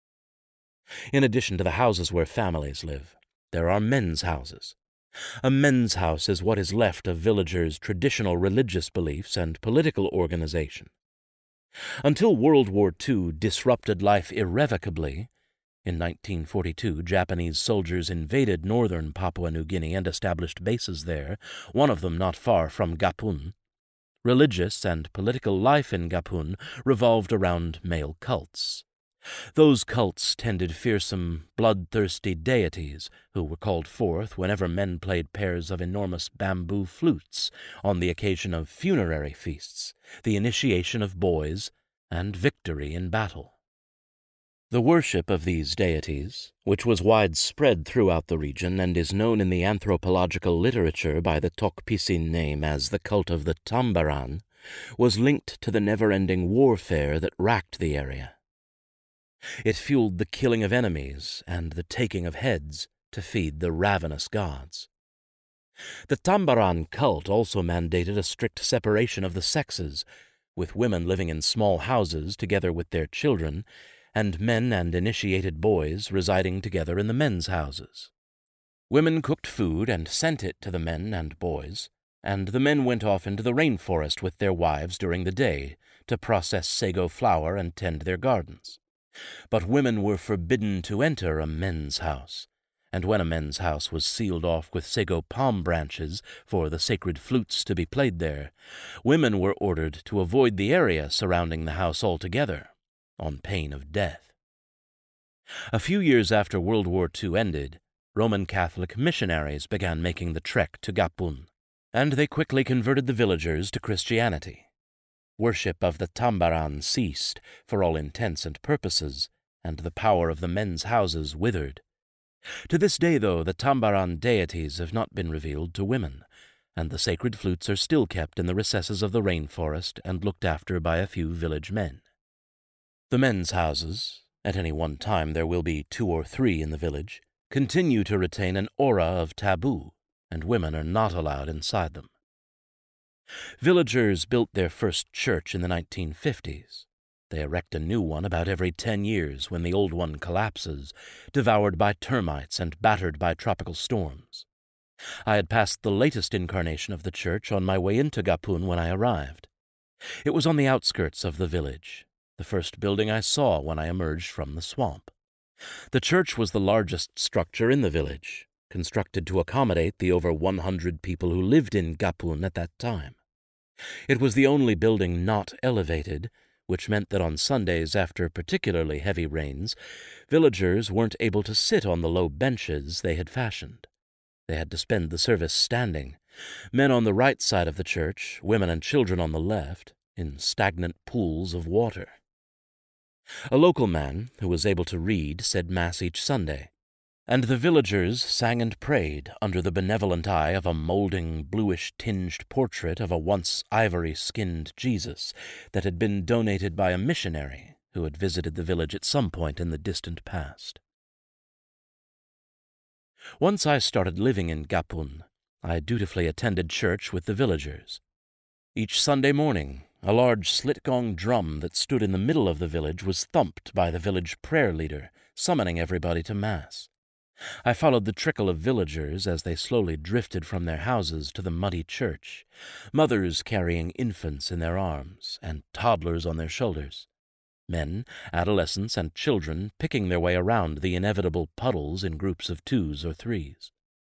In addition to the houses where families live, there are men's houses. A men's house is what is left of villagers' traditional religious beliefs and political organization. Until World War Two disrupted life irrevocably, in nineteen forty-two, Japanese soldiers invaded northern Papua New Guinea and established bases there, one of them not far from Gapun. Religious and political life in Gapun revolved around male cults. Those cults tended fearsome, bloodthirsty deities who were called forth whenever men played pairs of enormous bamboo flutes on the occasion of funerary feasts, the initiation of boys, and victory in battle. The worship of these deities, which was widespread throughout the region and is known in the anthropological literature by the Tokpisin name as the cult of the Tambaran, was linked to the never-ending warfare that racked the area. It fueled the killing of enemies and the taking of heads to feed the ravenous gods. The Tambaran cult also mandated a strict separation of the sexes, with women living in small houses together with their children, and men and initiated boys residing together in the men's houses. Women cooked food and sent it to the men and boys, and the men went off into the rainforest with their wives during the day to process sago flour and tend their gardens. But women were forbidden to enter a men's house, and when a men's house was sealed off with sago palm branches for the sacred flutes to be played there, women were ordered to avoid the area surrounding the house altogether, on pain of death. A few years after World War Two ended, Roman Catholic missionaries began making the trek to Gapun, and they quickly converted the villagers to Christianity. Worship of the Tambaran ceased, for all intents and purposes, and the power of the men's houses withered. To this day, though, the Tambaran deities have not been revealed to women, and the sacred flutes are still kept in the recesses of the rainforest and looked after by a few village men. The men's houses, at any one time there will be two or three in the village, continue to retain an aura of taboo, and women are not allowed inside them. Villagers built their first church in the nineteen fifties. They erect a new one about every ten years when the old one collapses, devoured by termites and battered by tropical storms. I had passed the latest incarnation of the church on my way into Gapun when I arrived. It was on the outskirts of the village, the first building I saw when I emerged from the swamp. The church was the largest structure in the village, constructed to accommodate the over one hundred people who lived in Gapun at that time. It was the only building not elevated, which meant that on Sundays after particularly heavy rains, villagers weren't able to sit on the low benches they had fashioned. They had to spend the service standing, men on the right side of the church, women and children on the left, in stagnant pools of water. A local man, who was able to read, said Mass each Sunday, and the villagers sang and prayed under the benevolent eye of a molding, bluish-tinged portrait of a once ivory-skinned Jesus that had been donated by a missionary who had visited the village at some point in the distant past. Once I started living in Gapun, I dutifully attended church with the villagers. Each Sunday morning, a large slit-gong drum that stood in the middle of the village was thumped by the village prayer leader, summoning everybody to Mass. I followed the trickle of villagers as they slowly drifted from their houses to the muddy church, mothers carrying infants in their arms and toddlers on their shoulders, men, adolescents, and children picking their way around the inevitable puddles in groups of twos or threes.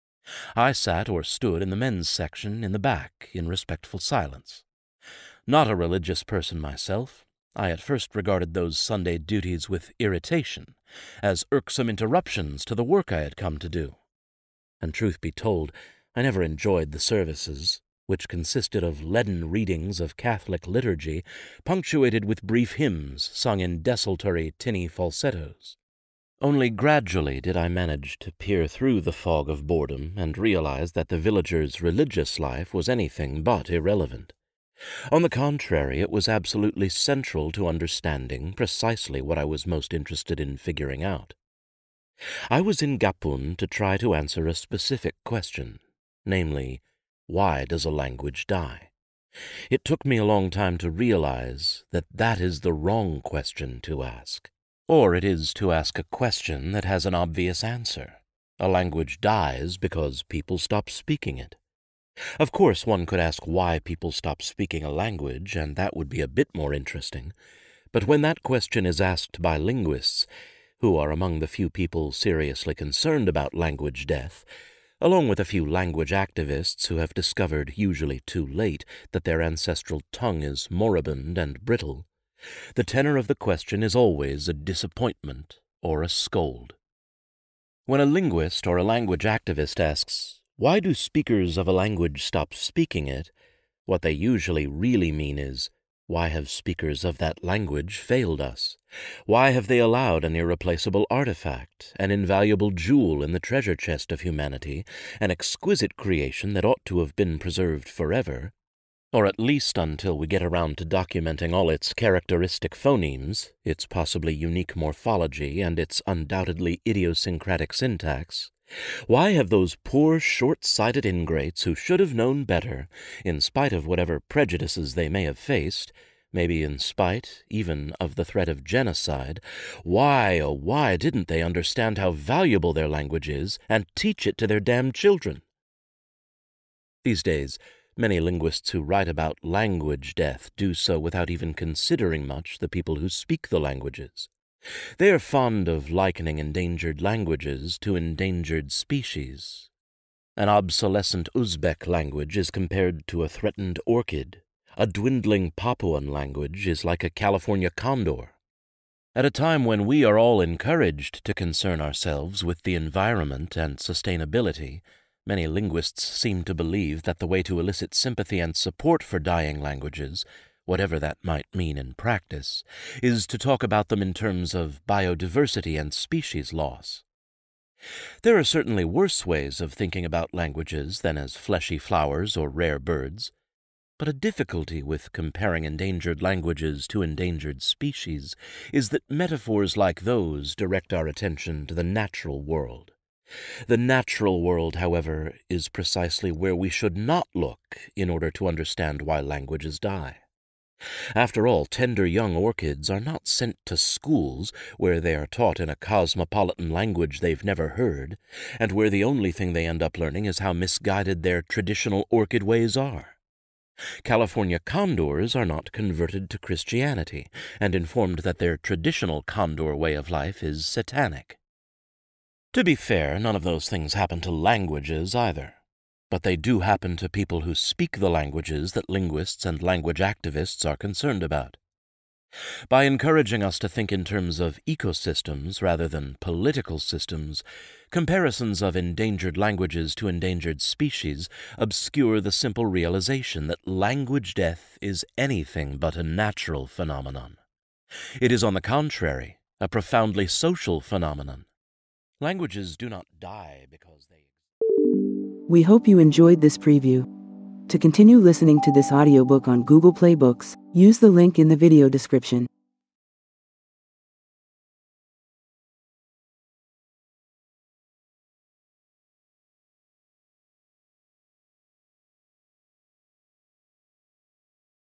I sat or stood in the men's section in the back in respectful silence. Not a religious person myself, I at first regarded those Sunday duties with irritation, as irksome interruptions to the work I had come to do. And truth be told, I never enjoyed the services, which consisted of leaden readings of Catholic liturgy, punctuated with brief hymns sung in desultory, tinny falsettos. Only gradually did I manage to peer through the fog of boredom and realize that the villagers' religious life was anything but irrelevant. On the contrary, it was absolutely central to understanding precisely what I was most interested in figuring out. I was in Gapun to try to answer a specific question, namely, why does a language die? It took me a long time to realize that that is the wrong question to ask. Or it is to ask a question that has an obvious answer. A language dies because people stop speaking it. Of course, one could ask why people stop speaking a language, and that would be a bit more interesting. But when that question is asked by linguists, who are among the few people seriously concerned about language death, along with a few language activists who have discovered, usually too late, that their ancestral tongue is moribund and brittle, the tenor of the question is always a disappointment or a scold. When a linguist or a language activist asks, why do speakers of a language stop speaking it? What they usually really mean is, why have speakers of that language failed us? Why have they allowed an irreplaceable artifact, an invaluable jewel in the treasure chest of humanity, an exquisite creation that ought to have been preserved forever, or at least until we get around to documenting all its characteristic phonemes, its possibly unique morphology, and its undoubtedly idiosyncratic syntax? Why have those poor, short-sighted ingrates who should have known better, in spite of whatever prejudices they may have faced, maybe in spite even of the threat of genocide, why, oh why didn't they understand how valuable their language is and teach it to their damned children? These days, many linguists who write about language death do so without even considering much the people who speak the languages. They are fond of likening endangered languages to endangered species. An obsolescent Uzbek language is compared to a threatened orchid. A dwindling Papuan language is like a California condor. At a time when we are all encouraged to concern ourselves with the environment and sustainability, many linguists seem to believe that the way to elicit sympathy and support for dying languages whatever that might mean in practice, is to talk about them in terms of biodiversity and species loss. There are certainly worse ways of thinking about languages than as fleshy flowers or rare birds, but a difficulty with comparing endangered languages to endangered species is that metaphors like those direct our attention to the natural world. The natural world, however, is precisely where we should not look in order to understand why languages die. After all, tender young orchids are not sent to schools where they are taught in a cosmopolitan language they've never heard, and where the only thing they end up learning is how misguided their traditional orchid ways are. California condors are not converted to Christianity and informed that their traditional condor way of life is satanic. To be fair, none of those things happen to languages either, but they do happen to people who speak the languages that linguists and language activists are concerned about. By encouraging us to think in terms of ecosystems rather than political systems, comparisons of endangered languages to endangered species obscure the simple realization that language death is anything but a natural phenomenon. It is, on the contrary, a profoundly social phenomenon. Languages do not die because they... We hope you enjoyed this preview. To continue listening to this audiobook on Google Play Books, use the link in the video description.